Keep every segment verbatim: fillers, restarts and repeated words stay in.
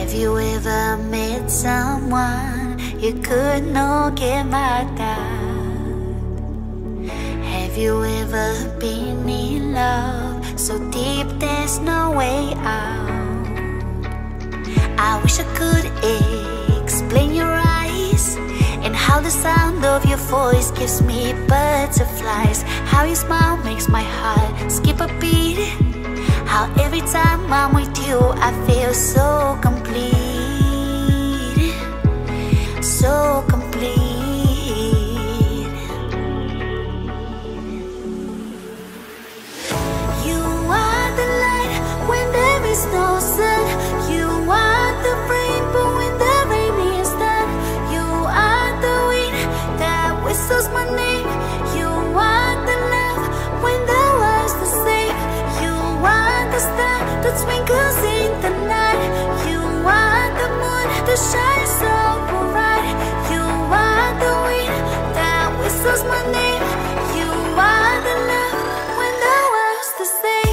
Have you ever met someone you could not get mad at? Have you ever been in love so deep there's no way out? I wish I could explain your eyes and how the sound of your voice gives me butterflies. How your smile makes my heart skip a beat. How every time I'm with you I feel so complete. So complete. You are the light when there is no sun. You are the rainbow when the rain is done. You are the wind that whistles my name. You are the love when the world's the same. You are the star that twinkles in the night. You are the moon that shines so bright. You are the wind that whistles my name. You are the love when the world's the same.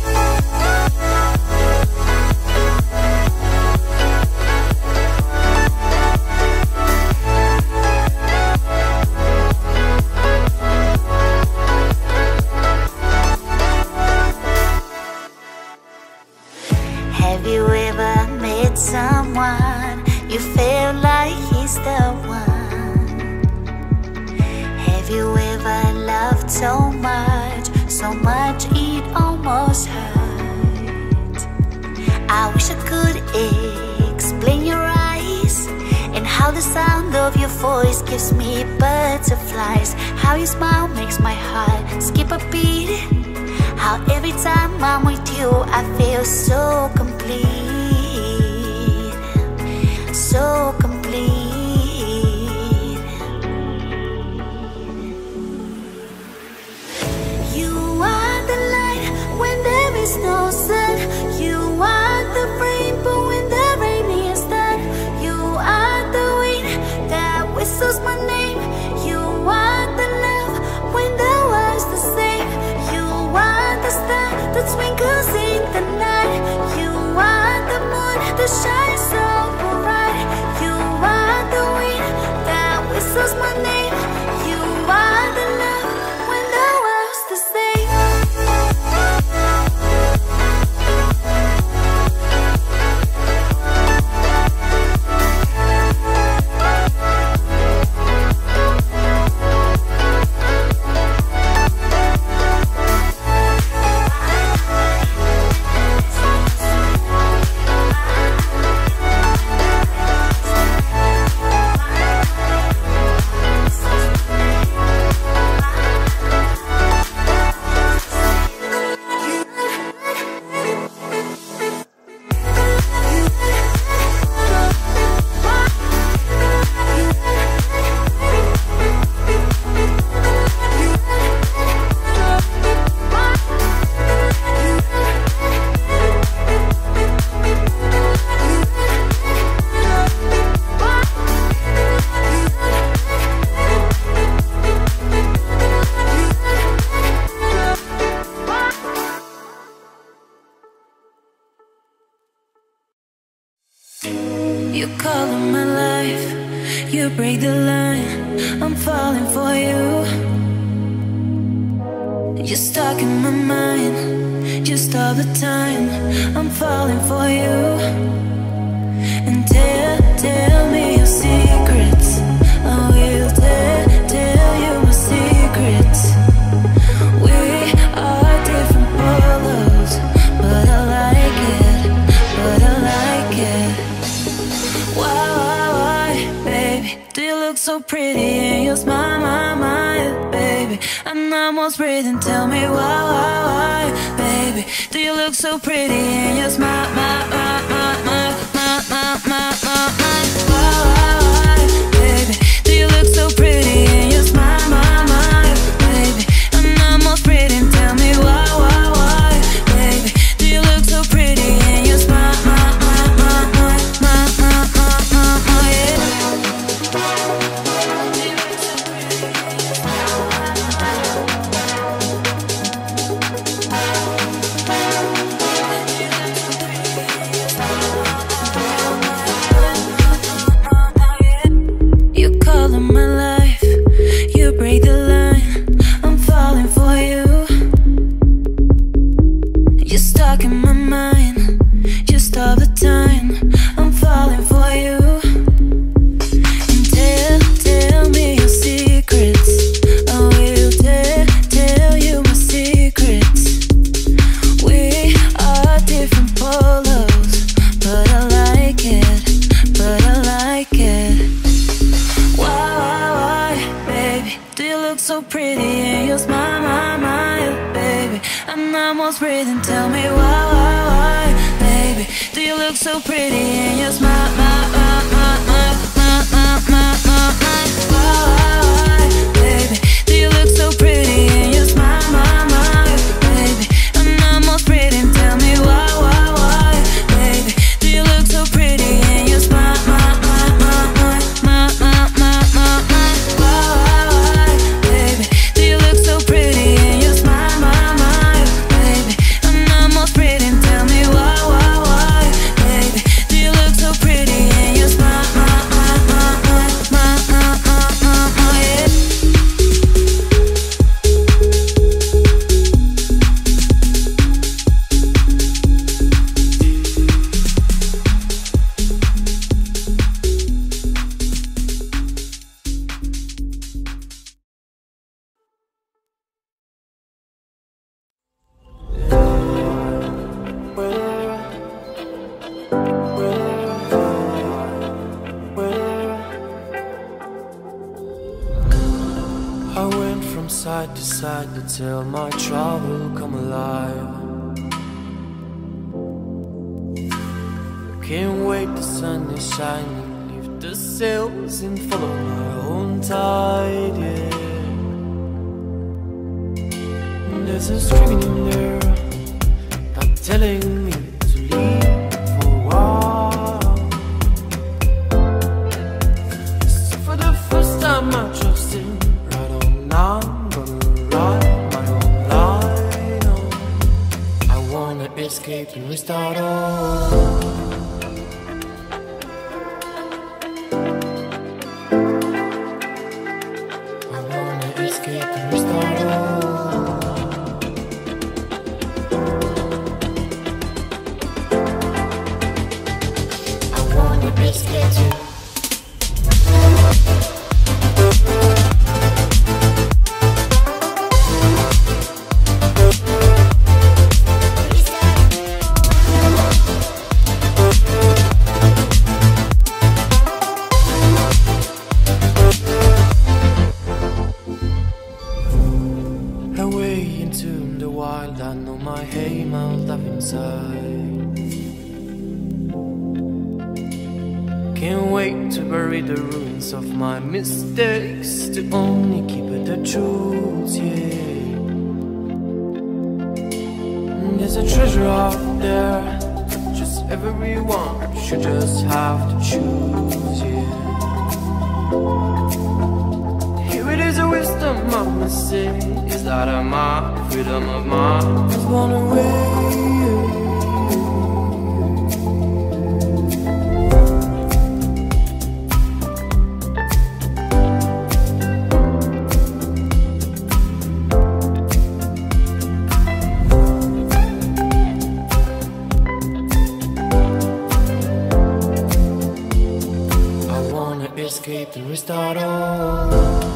Have you ever met someone you feel like he's the one? Have you ever loved so much, so much it almost hurt? I wish I could explain your eyes and how the sound of your voice gives me butterflies. How your smile makes my heart skip a beat. How every time I'm with you I feel so complete. So complete. You are the light when there is no sun. You are the rainbow when the rain is done. You are the wind that whistles my name. You are the love when the world's the same. You are the star that twinkles in the night. You are the moon that shines so bright. You are the wind that whistles my name. You are the love when the world's the same. You color my life, you break the line, I'm falling for you. You're stuck in my mind, just all the time, I'm falling for you. And tell, tell me your secrets, I will tell, tell you my secrets. We are different polos, but I like it, but I like it. Why, why, why, baby, do you look so pretty and you smile, my, my, baby, I'm almost breathing, tell me why, why, why, baby, do you look so pretty and you smile, my, my, my, my, my, my, my, my, my, why, why, why, baby, do you look so pretty and you smile, my, my, baby, I'm almost breathing, tell me why, why, why, baby, do you look so pretty and you smile, my, my, my, my, my, my, my, my, my, yeah. almost breathing. Tell me why, why, why, baby? Do you look so pretty in your smile, my, my, my, my, my, my, my, my, my. Why, why, why, baby? Do you look so pretty in your smile, my, my, baby? I'm almost breathing. Tell me why, why, why, baby? Do you look so pretty in your smile, my, my, my, my, my, my, my, my, my. Why, why, why, baby? Do you look so pretty in your smile, my, my, baby? I'm almost breathing. Tell me why, why, why, baby? Do you look so pretty in your smile, my, my, my, my, my, my, my, my, my, yeah. I went from side to side to tell my travel come alive. Can't wait, the sun is shining, leave the sails and follow my own tide, yeah. There's a string in there not telling me to leave for a while. So for the first time I trusted, right on now, I'm gonna ride my own line on. I wanna escape and restart all. I wanna escape and restart all. I wanna escape too. Away into the wild, I know my aim, I'll dive inside. Can't wait to bury the ruins of my mistakes, to only keep it the truth, yeah. There's a treasure out there, just everyone should just have to choose, yeah. Here it is, a wisdom of my sin, is that of my freedom of mind is gone away. I wanna escape and restart all.